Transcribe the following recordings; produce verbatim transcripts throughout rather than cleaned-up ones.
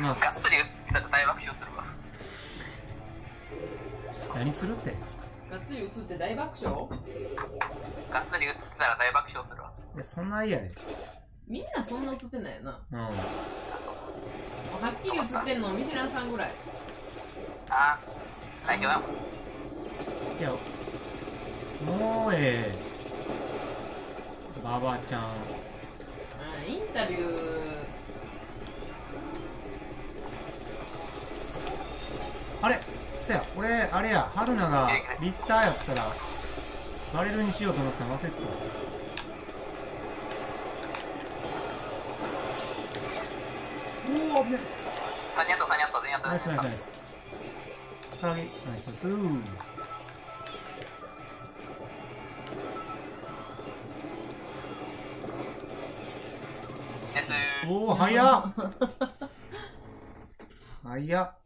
まあがっつり打ったら大爆笑するわ。 何するって。 がっつり映って大爆笑。 がっつり打ったら大爆笑するわ。 いや、そんな嫌で。 みんなそんな映ってないよな。 うん。 はっきり映ってんのミシュランさんぐらい。 ああ、代表だもん。 いや、もうええ。ババちゃん。 あインタビュー。 あれそや、俺、あれや、春菜がリッターやったら、バレルにしようと思ったの忘れてた。おお、危ねサニヤット、サニヤット、全員やった。 ナイスナイスナイス。唐揚げ、ナイスですー。 ですー。 おお、早っ早っ。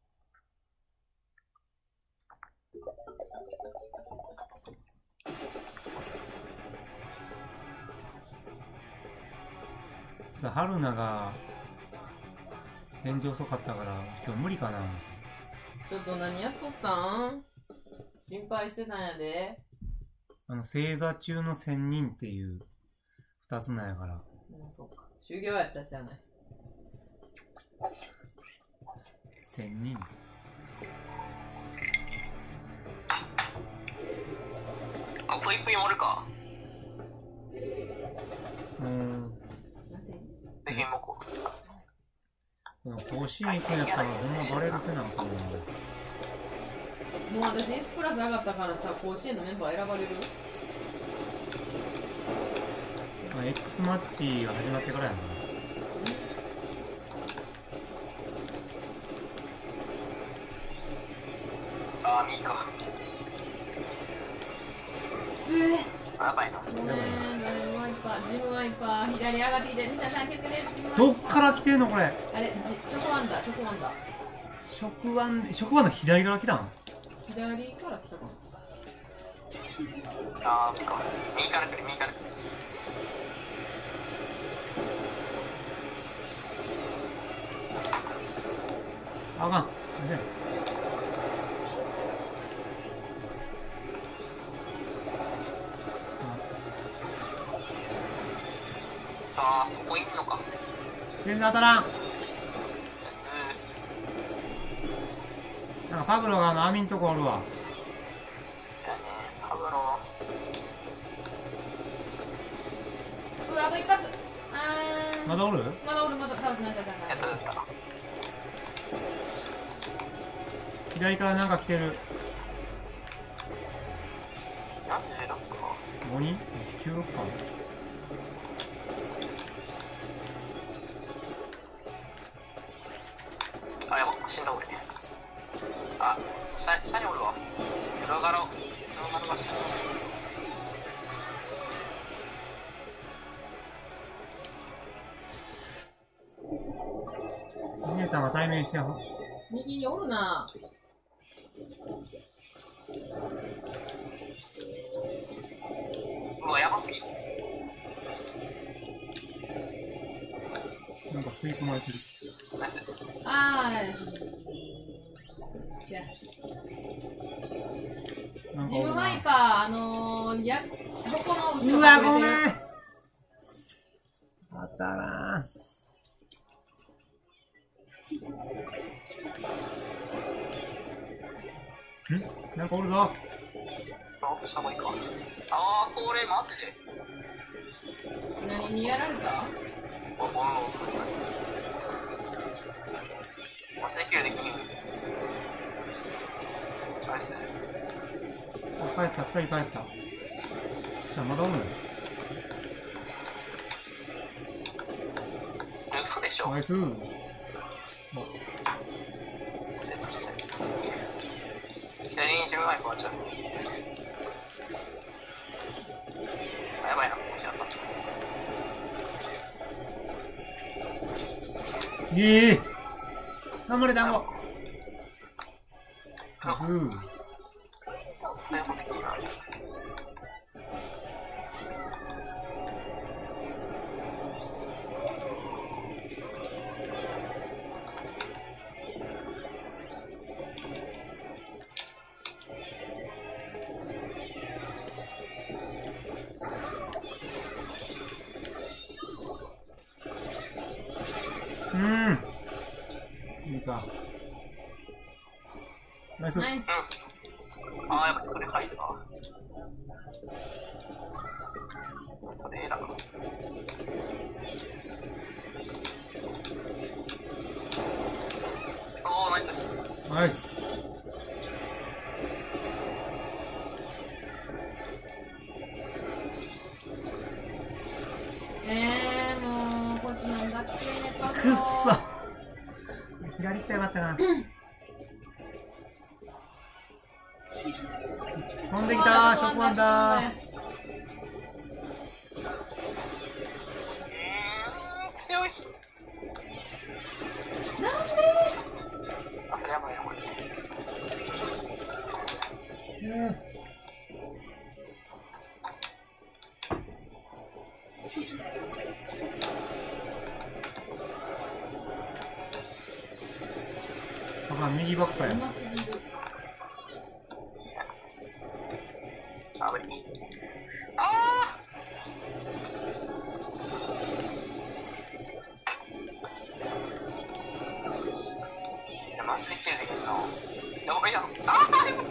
春菜が返事遅かったから今日無理かな。 ちょっと何やっとったん？心配してたんやで。 あの星座中の仙人っていう二つなんやから。 うん、そうか。修行やったしゃあない。 仙人。 あ、ぷいぷい盛るか。 うーん。 ぜひもこ。 甲子園行くんやったらほんまバレるせなあかんな。 もう私 S クラス上がったからさ、甲子園のメンバー選ばれる？ まあ、X マッチが始まってからやな。 あー、右か。 えー、 やばいな。 ごめん、ジムワイパー、ジムワイパー、左上がってきて、ミシャさん削れる。 どっから来てんのこれ。 あれ、じチョコワンダ、チョコワンダ。 食腕、食腕の左から来たん？ 左から来たかな。 あー、右か。右から来る、右から来る。 あかん。 さあ、そこいんのか。 全然当たらん。 うなんかパブロがあの網んとこおるわ。 ー、だね、パブロ。 うわ、あと一発。あー。 まだおる？ まだおる、まだ、多分なんか、 やったやった。 左からなんか来てる。 なんでなんか。 ごにん？きゅうろくか。 あ、やば、死んだ俺。あ、下、下におるわ。黒ガロ。黒ガロが下におる。姉さんが対面してよ。 右におるな。 うわ、やばすぎ。 なんか吸い込まれてる。 あー。違う。 なんかジムワイパー、あのー、や、ここの後ろうわ、ごめん。 隠れてる。 当たらん。ん？なんかおるぞ。 あ、下もいいか。あー、これマジで。 何にやられた？ あ、この。マジでキルできん。ナイス。 あ、帰った、二人帰った。じゃあまだおるの？ 嘘でしょ。 ナイス。 左に自分ワイパーちゃう。あ、やばいな、こっちだった。 ええー、頑張れ、団子。ナイス。 わ。ナイス。 ナイス。 うん。ああ、やっぱそれ書いてた。それだな。おー、ナイス。 ナイス。 えー、もうこっちなんだっけ。 くっそ。左行ったらよかったな。飛んできたー、食パンだー。 うーん、強い。 なんであ、それやばいな、これ。 うん。あ、右ばっかや。 うますぎる。 あ、無理。あー、マジで切れてくるな。やばいじゃん。あー、やばい。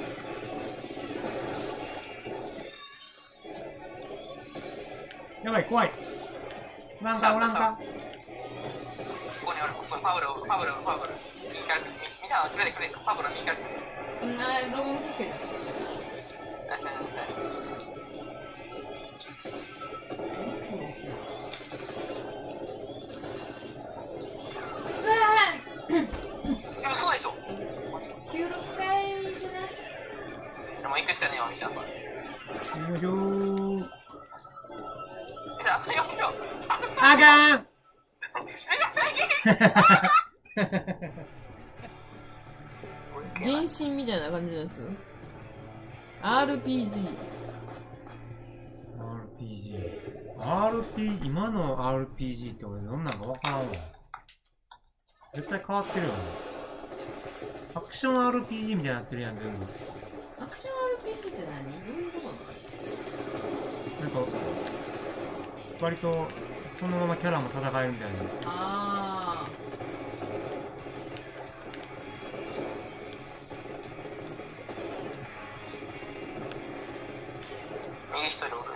やばい、怖い。おらんか、おらんか。 ここにおる、ここにパブル、パブル、パブル。右から、みんな、くれくれ、パブル、右から。 うん、あー、ロボットつけた。うわでもそうでしょ。 ーきゅうろくかいじゃない。 でも行くしかねえわ、みたいな。 よいしょー。 じゃあ、よんびょう。 あかん。 原神みたいな感じのやつ。 アールピージー。 アールピージー。アールピー、今の アールピージー って俺どんなんかわからんわ。絶対変わってるよね。アクション アールピージー みたいになってるやん、全部。 アクション アールピージー って何？どういうことなの？ なんか、割と、そのままキャラも戦えるみたいな。 あ右一人おる。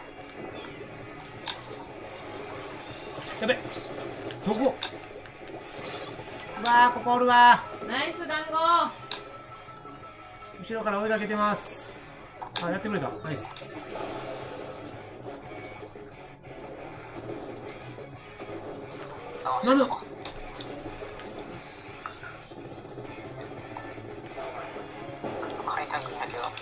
やべ、どこ？うわー、ここおるわー、ナイス団子。 ー。後ろから追いかけてます。あ、やってくれた。ナイス。なんだ？ 買いたくないけどって。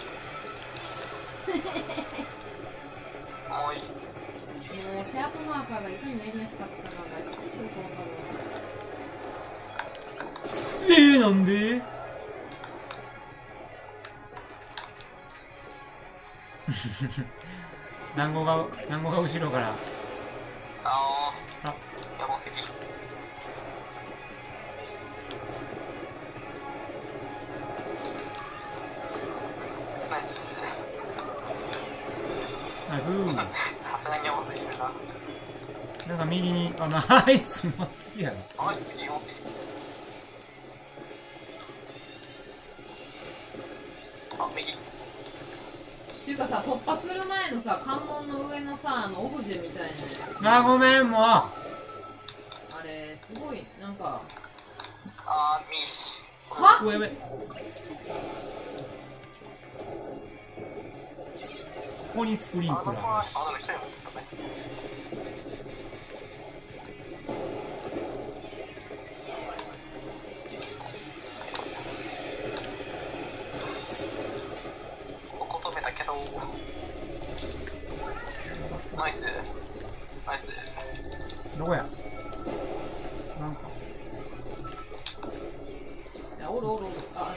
もういい。 もうシャープマーカーがいかにやりやすかったかがちょっとよくわかるわ。 えー、なんで？団子が、団子が後ろから。 あー、 あ、 やばすぎ。ナイス。 ナイス。 さすがにやばすぎるな。 なんか右に、あ、ナイス、まっすぐやな。 あ、右も。あ、右。 っていうかさ、突破する前のさ、関門の上のさ、あのオブジェみたいなやつ。 あ、ごめん、もう。 あれ、すごい、なんか。 あー、右し。 はうわ、やべ。ここにスプリンあ、 クラーでも、あ、 だし。 でも一人もったね。ここ止めたけど。ナイス。ナイス。 どこや？なんか。 いや、おるおるおる。あ、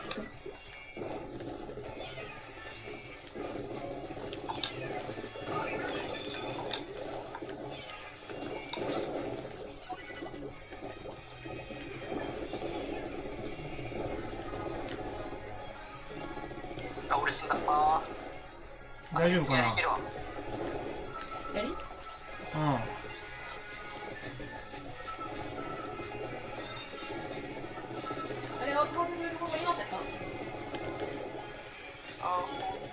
あ、俺死んだ。あー。 大丈夫かな？ いけるわ。 やり？ うん。 あ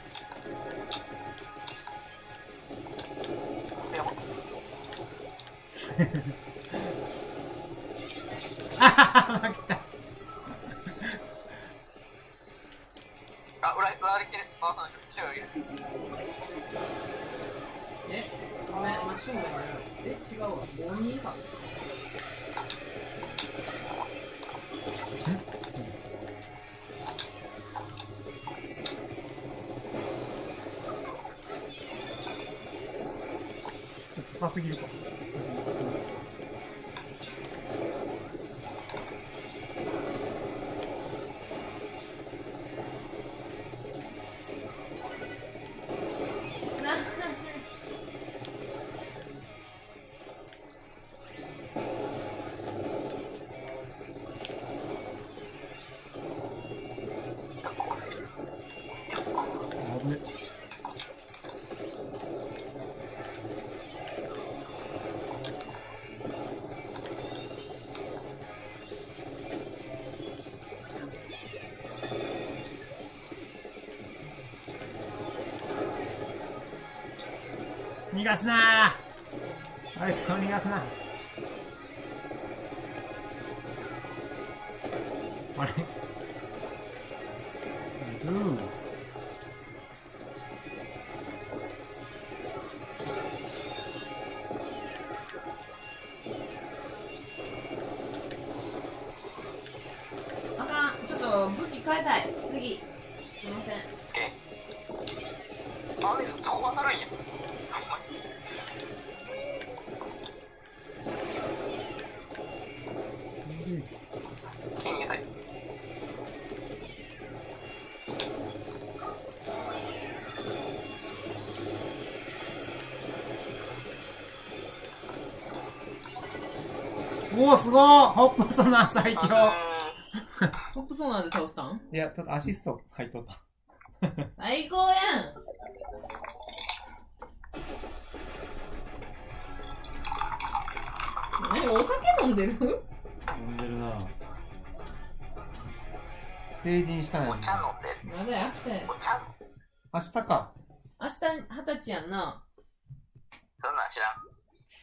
ーやばあはは負けた。 あ、裏、裏歩きです。回さないと。白いる。 え、ごめん、真正面にある。え、違うわ。ごにんか。 ちょっと高すぎるか。危ね。逃がすなー、あいつを逃がすな。あれズーあかん、ちょっと武器変えたい。次。すいません。 オッケー。あれ、そうはなるんや。金入れたい。 おお、すごー、ホップソナー最強。 ホップソーナーで倒したん？ いや、ちょっとアシスト入っとった。 最高やん。何、お酒飲んでる？ 飲んでるな。成人したんやおん。 茶飲んでる。 まだ明日や。 お茶明日か。 明日二十歳やんな。 そんなん知らん。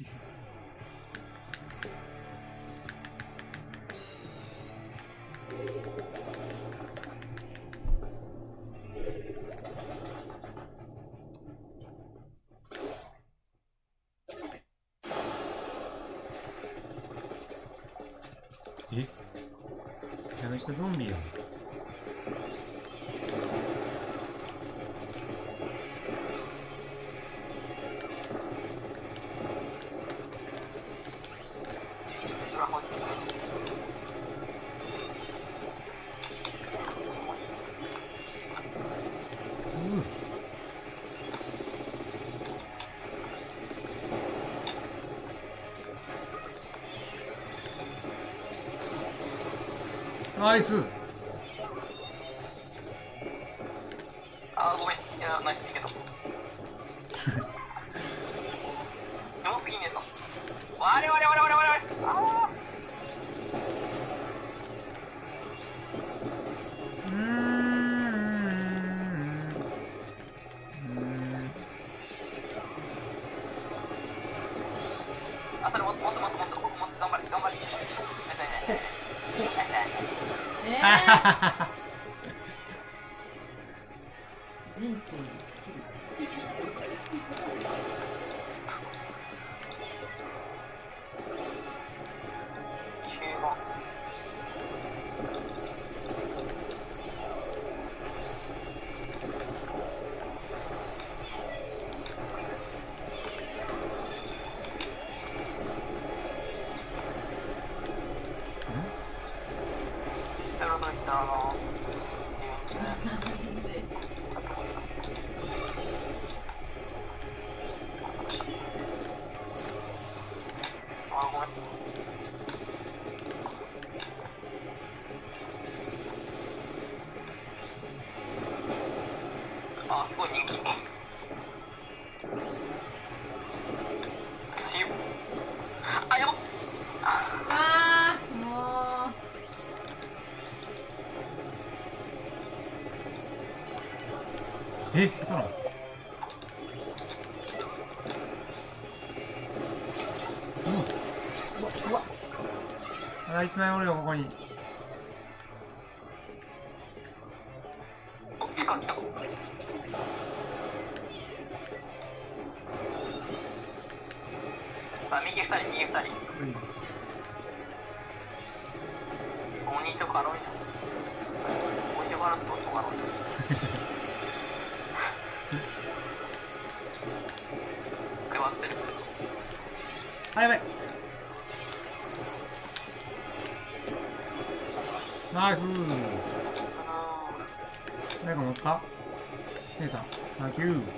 え、めちゃめちゃゾンビやん。 スマホにナイス。 あーごめん、いや、ナイスけど。多すぎねえぞ。我々我々我々あうーん。うーん。 あ、それもっともっともっともっともっと頑張れ頑張れ。ねえねえねえ。 えー、人生に尽きる。 あ、すごい人気。あ、やばっ。 あー、もう。 え、下手なの？うわ、うわ。あ、一枚おるよ、ここに。 使った。あ、右二人、右二人。 うん。 鬼と軽いな。鬼と軽いと音軽い。配ってる。 あ、やばい。ナイスー。誰か持った姉さん、サンキュー。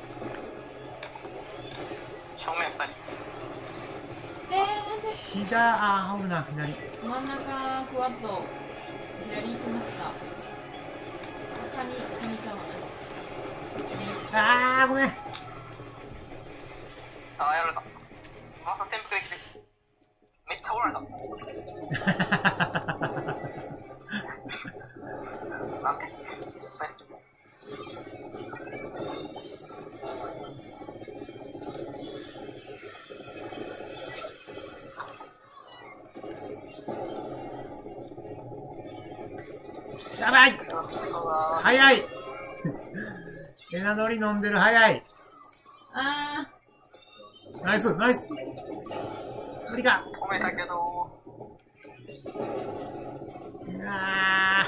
正面二人。 えー、なんで左、あー、おるな、左。 真ん中クワッド左行きました。カニ、カニちゃんはね。 あー、ごめん。 あー、やられた。まさ転覆できてる。めっちゃおられた。なんでやばい。早い。エナドリ飲んでる、早い。 あナイス、ナイス。無理か。 褒めたけどうわ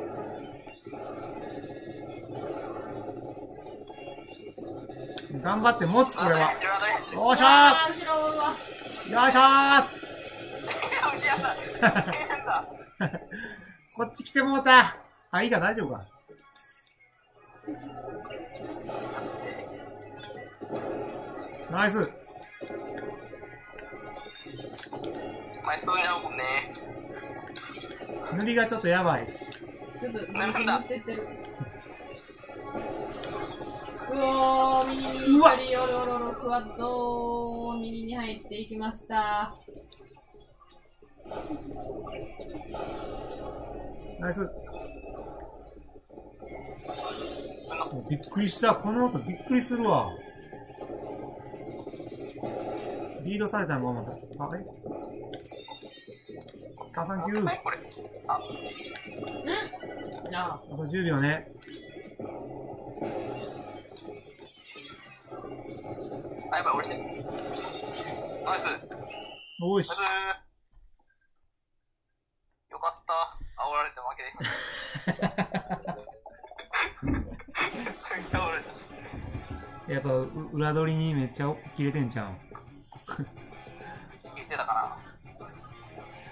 ー。頑張って持つ、これは。よーしーゃあー、後ろおるわ。 ー。よいしょー。こっち来てもうた。あ、いいか、大丈夫か。ナイス。 前そうなもんね。 塗りがちょっとやばい。 ちょっと、塗ってってる。うおー、右に一人、おろおろおろ、クワッド、右に入っていきました。 ナイス。びっくりした。この音びっくりするわ。リードされたんか思った。あ、えあ、サンキュー。 これ。あ、 んじゃあ。 あとじゅうびょうね。 あ、やばい、俺して。ナイス。 おーし。 ナイス。よかった。煽られて負けで。煽られたし。 やっぱ、裏取りにめっちゃ切れてんちゃうん。 聞いてたかな。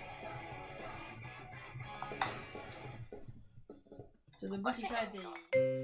ちょっと武器変えていい？